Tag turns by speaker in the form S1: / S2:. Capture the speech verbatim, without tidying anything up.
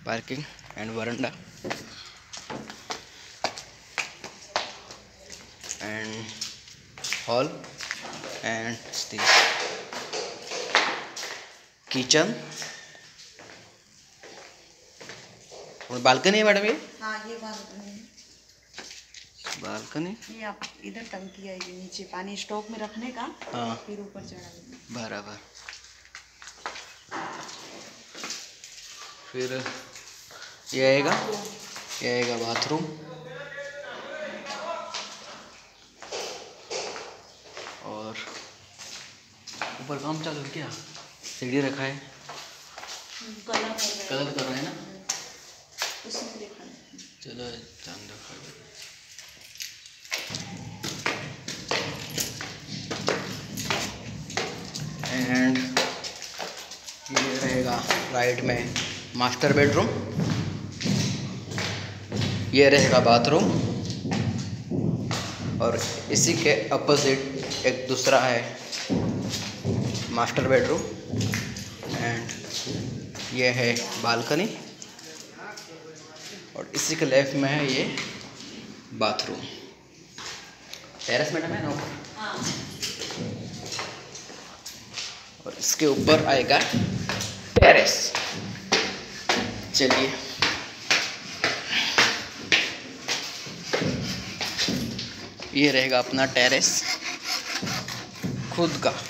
S1: Parking and veranda and hall and the kitchen और balcony है madam ये?
S2: हाँ ये बालकनी है।
S1: बालकनी
S2: ये आप इधर टंकी आएगी नीचे पानी स्टॉक में रखने का।
S1: हाँ
S2: फिर ऊपर चढ़ाएंगे
S1: बराबर। फिर ये आएगा ये आएगा बाथरूम और ऊपर काम चालू है क्या? सीढ़ी रखा है,
S2: कलर
S1: कलर कर रहे हैं ना।
S2: उसी को दिखाना।
S1: चलो चांद एंड ये रहेगा राइट में मास्टर बेडरूम, ये रहेगा बाथरूम और इसी के अपोजिट एक दूसरा है मास्टर बेडरूम एंड ये है बालकनी और इसी के लेफ्ट में है ये बाथरूम। टेरेस मैडम है ना ऊपर।
S2: हाँ।
S1: और इसके ऊपर आएगा टेरेस। चलिए ये रहेगा अपना टेरेस खुद का।